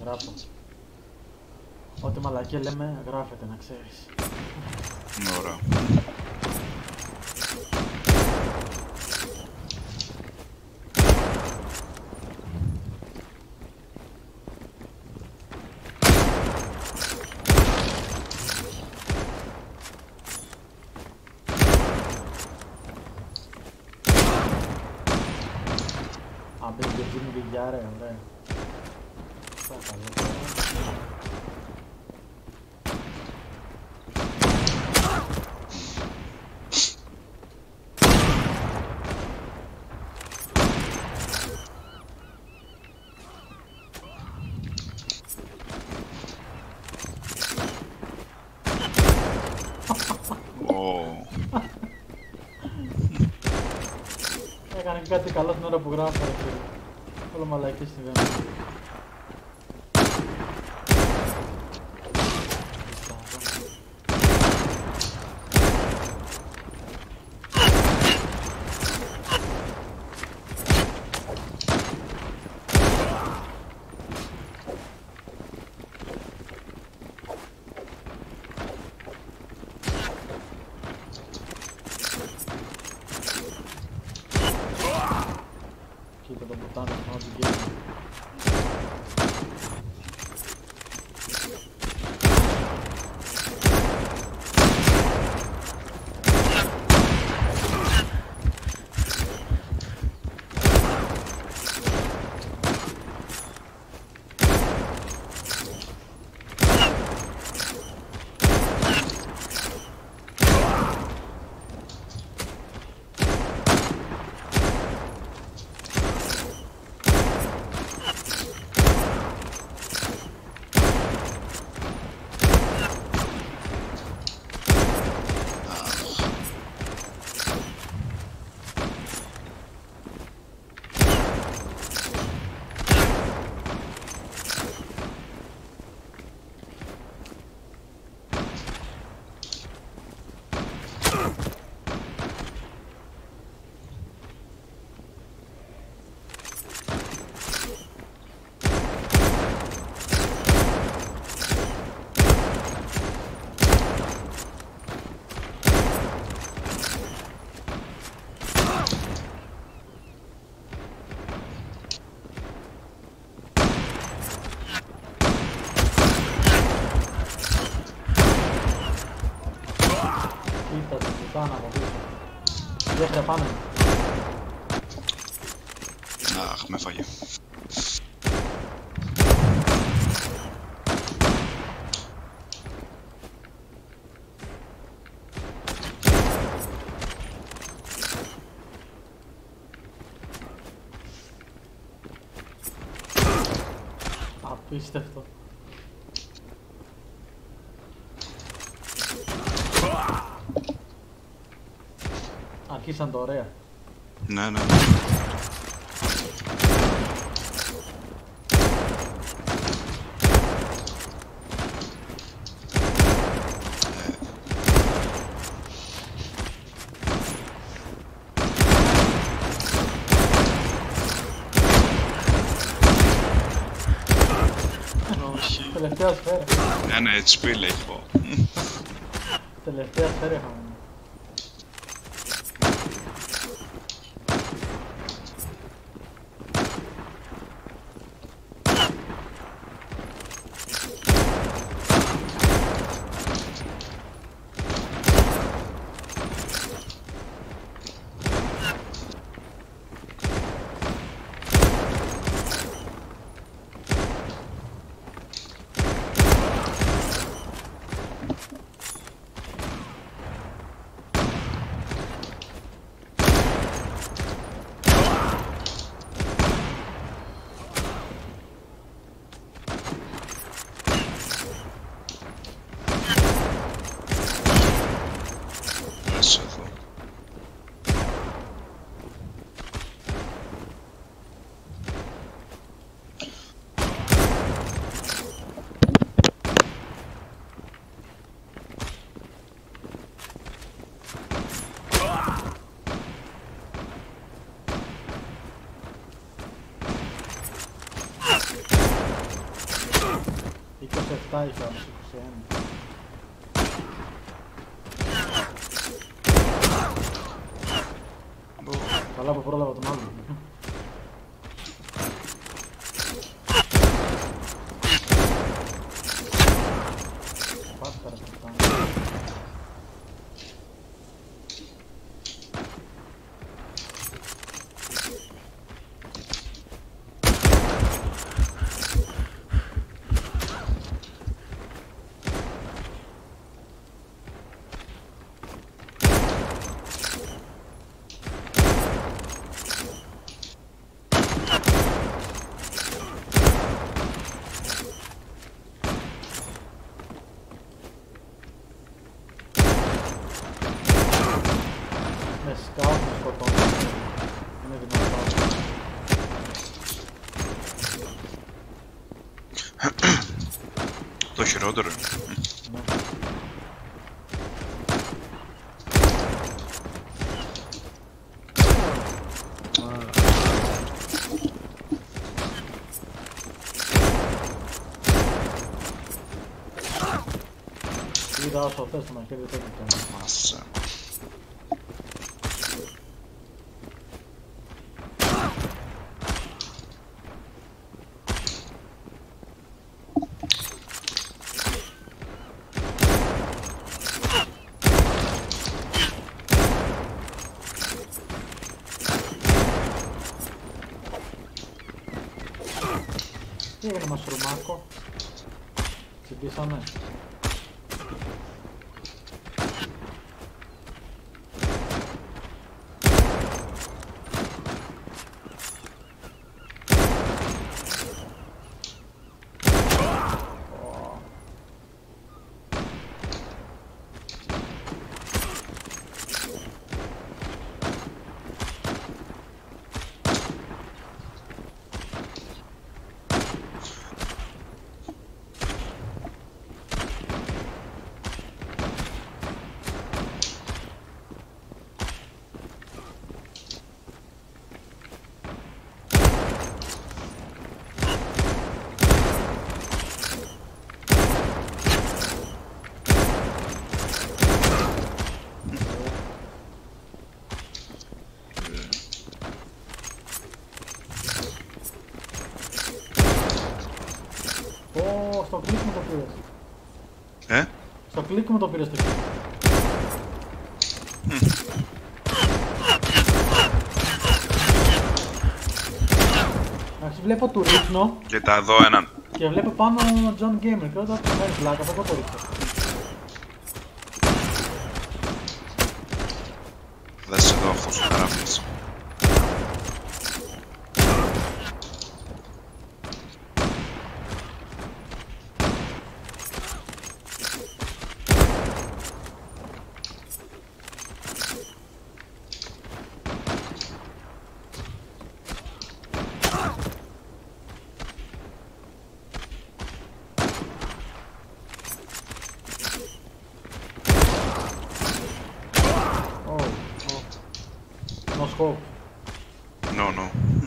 γράφω. Ό,τι μαλακία λέμε γράφεται, να ξέρεις. Ωραία. Αν πεις και γίνει βιλιά ρε, ωραία. Παρακαλώ. Έκανε και κάτι καλό την ώρα που γράφω, ρε φίλε. Όλα μαλακίες συμβαίνουν. Κοίτα το ποτάμι, ό,τι γίνει. Κοίτα το πουτάνα από πίσω. Διέχεια πάμε. Αχ, με φάγε. Απίστευτο. Αρχίσαν το ωραία. Ναι, ναι. Όχι. Τελευταία σφαίρα. Ναι, HP λέει πω. Τελευταία σφαίρα είχαμε. Μέσα εδώ. 27 είχε όμως, 21. Καλά που πρόλαβα τον άλλον. Πάτα ρε πουθάνα. Με σκάουτ με σκοτώνει. Είναι δυνατόν. Το χειρότερο. Ναι. Είδα όσο θες το μαχαίρι δεν το Μάσα. Τι έγινε μασουρμάκο. Τσιμπήσαμε. Στο κλικ μου το πήρες. Στο κλικ μου το πήρες το κλικ. Εντάξει, βλέπω του ρίχνω. Κοίτα εδώ έναν. Και βλέπω πάνω John Gamer και όταν κάνει πλάκα θα το ρίχνω. Δες εδώ αυτός ο καράβλης. No scope. No, no.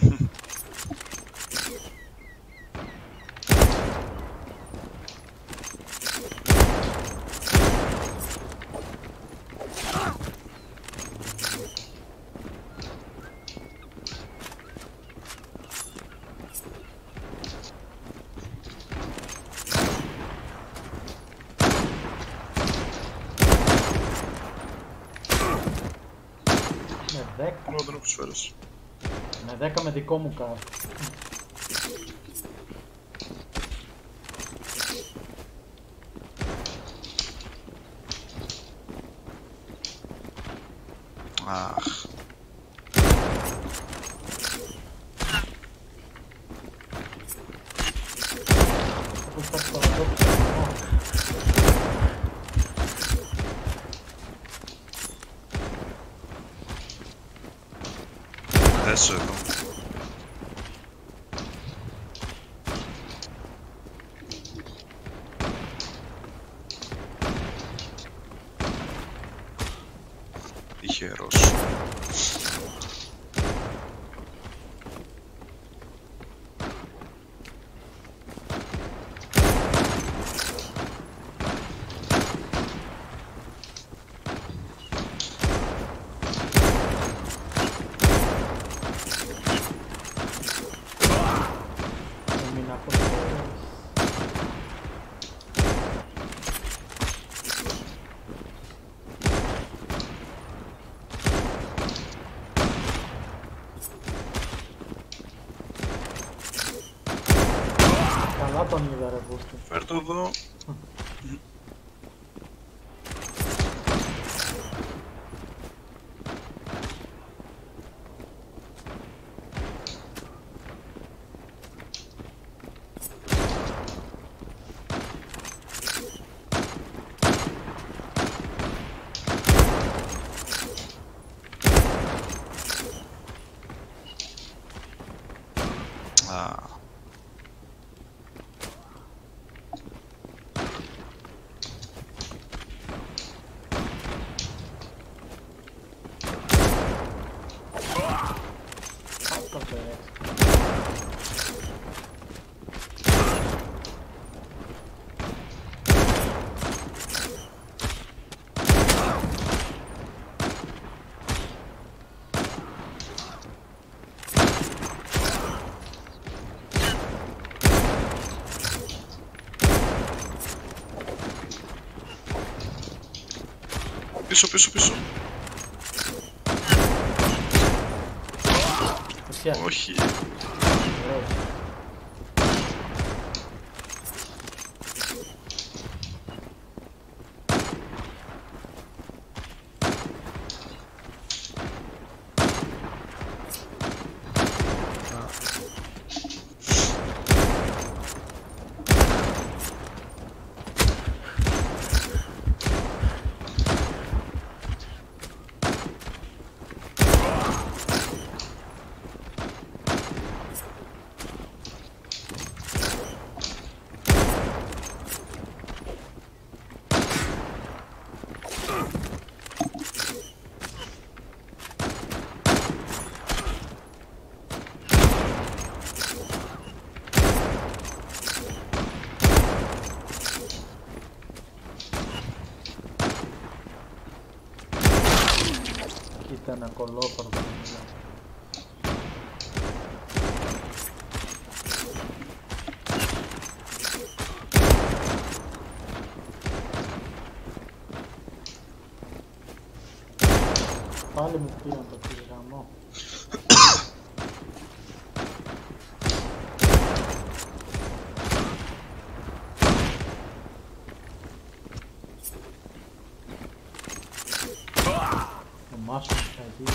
Με 10. Μόνο δεν έχω σφαίρες. Με 10 με δικό μου κάρ. Αχ. Πώς θα το δω. Δες εδώ. Τυχερός. να πω. Καλά τον είδα ρε Μπούστη. Φέρ' το εδώ. Πίσω, πίσω, πίσω. Όχι. Κοίτα ένα κολόφαρδο. Πάλι μου πήραν το πυργαμό. Ο Μάσος θα δει.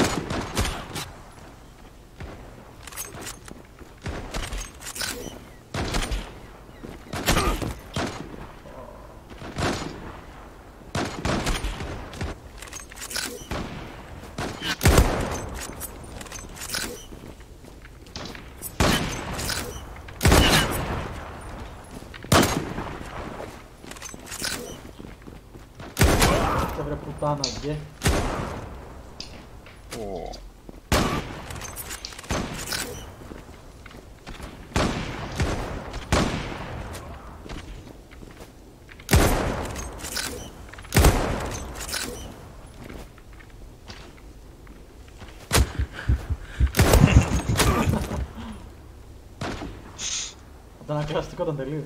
Βρε πουτάνα βγε. Το ανακλαστικό ήταν τελείως.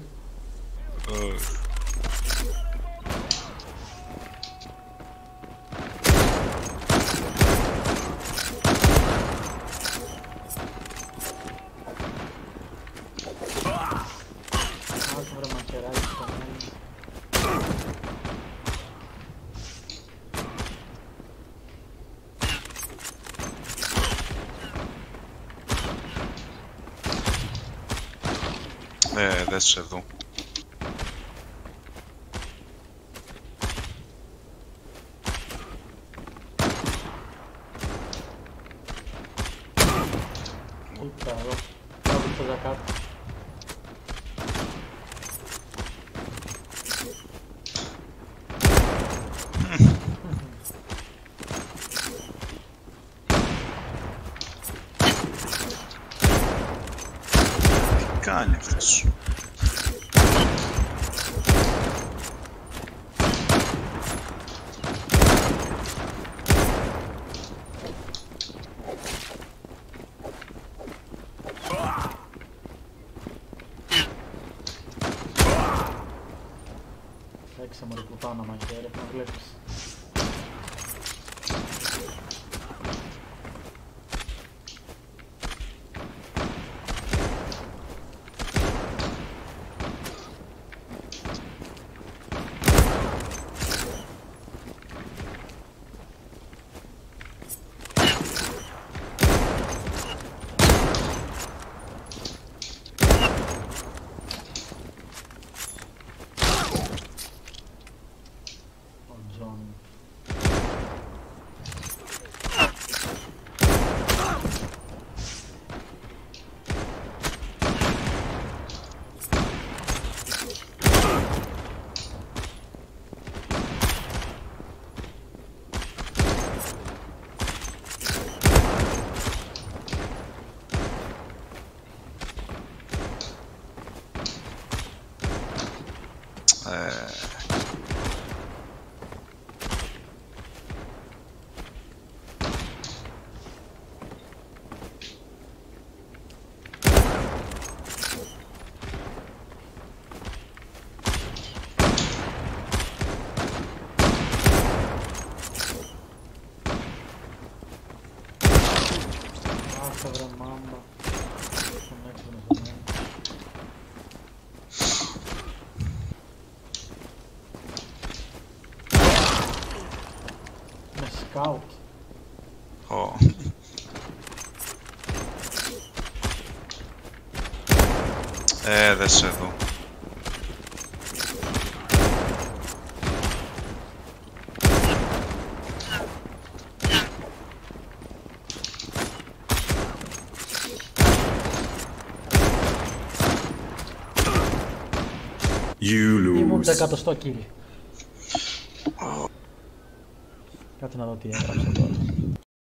Δες εδώ. Κοίτα εδώ. Θα βρει το ζακάτ. Τι κάνει αυτός? Έριξε μωρή πουτάνα μαχαίρι, να βλέπεις. Άσε βρε μάμπα. Στον έξω να σε με σκάουτ. Δεν σε δω. Ήμουν 100 kill. Κάτσε να δω τι έγραψα τώρα.